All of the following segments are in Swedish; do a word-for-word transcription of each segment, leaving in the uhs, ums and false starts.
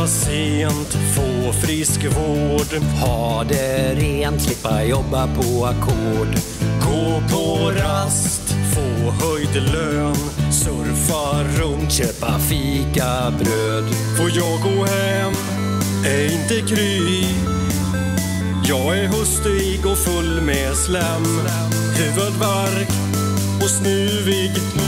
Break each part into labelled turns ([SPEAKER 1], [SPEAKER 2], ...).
[SPEAKER 1] Börja sent, få frisk vård.
[SPEAKER 2] Ha det rent, slippa jobba på ackord.
[SPEAKER 1] Gå på rast, få höjd lön. Surfa runt,
[SPEAKER 2] Köpa fika, bröd.
[SPEAKER 1] får jag gå hem, är inte kry. Jag är hustig och full med slem. Huvudvärk och snuvig.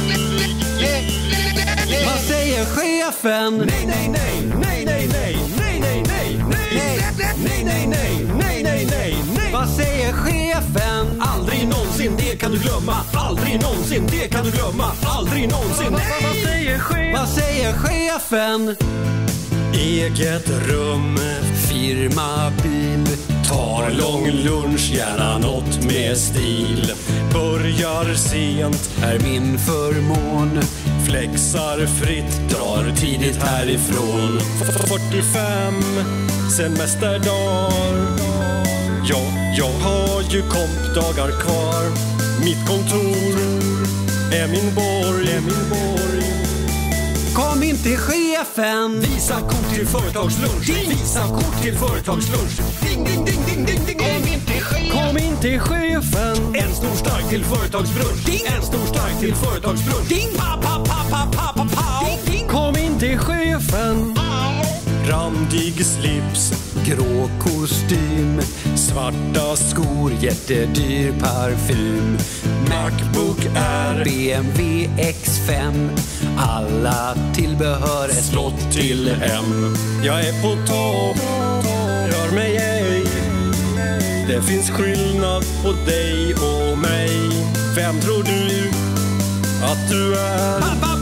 [SPEAKER 2] Vad säger chefen?
[SPEAKER 1] Nej, nej, nej, nej, nej, nej, nej, nej, nej, nej, nej, nej, nej, nej, nej, nej, nej.
[SPEAKER 2] Vad säger chefen?
[SPEAKER 1] Aldrig någonsin, det kan du glömma. Aldrig någonsin, det kan du glömma. Aldrig någonsin. Vad säger chefen?
[SPEAKER 2] Vad säger chefen?
[SPEAKER 1] Eget rum,
[SPEAKER 2] Firma bil.
[SPEAKER 1] tar lång lunch, gärna något med stil. Börjar sent,
[SPEAKER 2] Är min förmån.
[SPEAKER 1] flexar fritt, drar tidigt härifrån. fyrtiofem semesterdagar. Ja, jag har ju kompdagar kvar. Mitt kontor är min borg, är min borg.
[SPEAKER 2] Kom in till chefen.
[SPEAKER 1] Visa kort till företagslunch. Visa kort till företagslunch. Ding, ding, ding, ding, ding, ding. Kom in till chefen.
[SPEAKER 2] Kom in till chefen.
[SPEAKER 1] En stor stark till företagsbrunch. Ding. En stor stark till företagsbrunch. Ding. Pa, pa, pa, pa, pa, pa, pa. Ding, ding.
[SPEAKER 2] Kom in till chefen.
[SPEAKER 1] Randig slips,
[SPEAKER 2] Grå kostym.
[SPEAKER 1] svarta skor,
[SPEAKER 2] Jättedyr parfym.
[SPEAKER 1] Macbook Air,
[SPEAKER 2] B M W X fem. Alla tillbehör är
[SPEAKER 1] slott till hem. Jag är på topp, rör mig ej. Det finns skillnad på dig och mig. Vem tror du att du är?